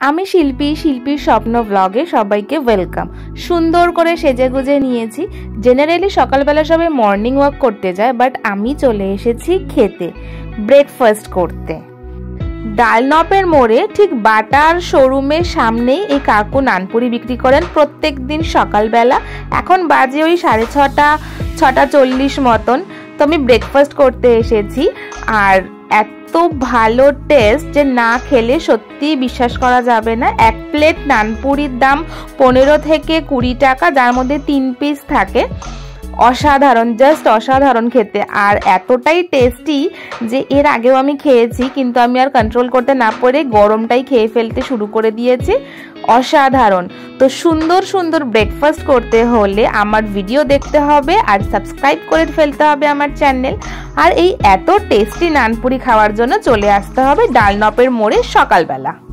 আমি শিল্পীর স্বপ্ন ব্লগে সবাইকে ওয়েলকাম। সুন্দর করে সেজেগুজে নিয়েছি। জেনারেলি সকালবেলা সবাই মর্নিং ওয়াক করতে যায়, বাট আমি চলে এসেছি খেতে, ব্রেকফাস্ট করতে। ডালনপের মোড়ে ঠিক বাটার শোরুমের সামনেই এই কাকু নানপুরি বিক্রি করেন প্রত্যেক দিন সকালবেলা। এখন বাজে ওই 6:30 মতন। তো আমি ব্রেকফাস্ট করতে এসেছি, আর এত ভালো টেস্ট যে না খেলে সত্যি বিশ্বাস করা যাবে না। এক প্লেট নানপুরির দাম 15 থেকে 20 টাকা, যার মধ্যে 3 পিস থাকে। অসাধারণ, জাস্ট অসাধারণ খেতে, আর এতটাই টেস্টি যে এর আগেও আমি খেয়েছি, কিন্তু আমি আর কন্ট্রোল করতে না পারে গরমটাই খেয়ে ফেলতে শুরু করে দিয়েছি। অসাধারণ। তো সুন্দর সুন্দর ব্রেকফাস্ট করতে হলে আমার ভিডিও দেখতে হবে আর সাবস্ক্রাইব করে ফেলতে হবে আমার চ্যানেল। আর এই এত টেস্টি নানপুরি খাওয়ার জন্য চলে আসতে হবে ডালনপের মোড়ে সকালবেলা।